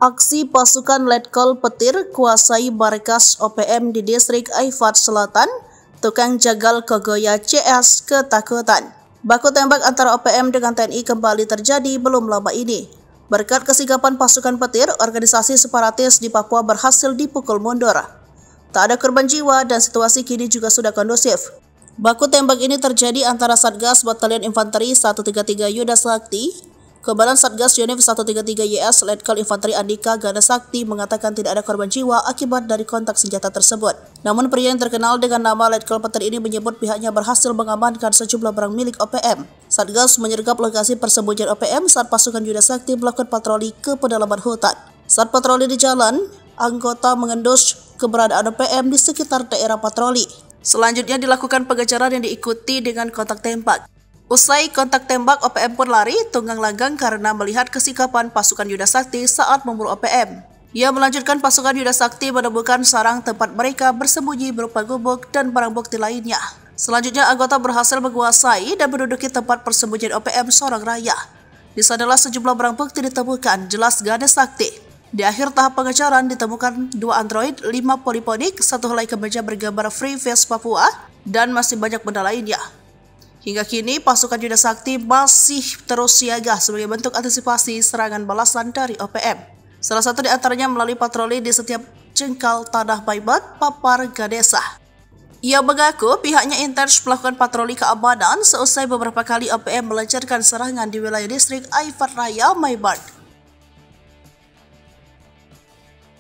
Aksi pasukan Letkol Petir kuasai markas OPM di distrik Aifat Selatan, tukang jagal Kogoya CS ketakutan. Baku tembak antara OPM dengan TNI kembali terjadi belum lama ini. Berkat kesigapan pasukan petir, organisasi separatis di Papua berhasil dipukul mundur. Tak ada korban jiwa dan situasi kini juga sudah kondusif. Baku tembak ini terjadi antara Satgas Batalion Infanteri 133 Yuda Sakti, Komandan Satgas Yonif 133 YS Letkol Infanteri Andika Gana Sakti mengatakan tidak ada korban jiwa akibat dari kontak senjata tersebut. Namun pria yang terkenal dengan nama Letkol Petir ini menyebut pihaknya berhasil mengamankan sejumlah barang milik OPM. Satgas menyergap lokasi persembunyian OPM saat pasukan Yuda Sakti melakukan patroli ke pedalaman hutan. Saat patroli di jalan, anggota mengendus keberadaan OPM di sekitar daerah patroli. Selanjutnya dilakukan pengejaran yang diikuti dengan kontak tembak. Usai kontak tembak, OPM pun lari tunggang langgang karena melihat kesikapan pasukan Yuda Sakti saat memburu OPM. Ia melanjutkan pasukan Yuda Sakti menemukan sarang tempat mereka bersembunyi berupa gubuk dan barang bukti lainnya. Selanjutnya anggota berhasil menguasai dan menduduki tempat persembunyian OPM Sorong Raya. Di sanalah sejumlah barang bukti ditemukan, jelas Gana Sakti. Di akhir tahap pengejaran ditemukan 2 Android, 5 poliponik, 1 helai kemeja bergambar Free Face Papua, dan masih banyak benda lainnya. Hingga kini, pasukan Yuda Sakti masih terus siaga sebagai bentuk antisipasi serangan balasan dari OPM. Salah satu di antaranya melalui patroli di setiap jengkal tanah Baibat, Papar, Gadesa. Ia mengaku pihaknya intens melakukan patroli keamanan seusai beberapa kali OPM melancarkan serangan di wilayah distrik Aifat Raya, Maibat.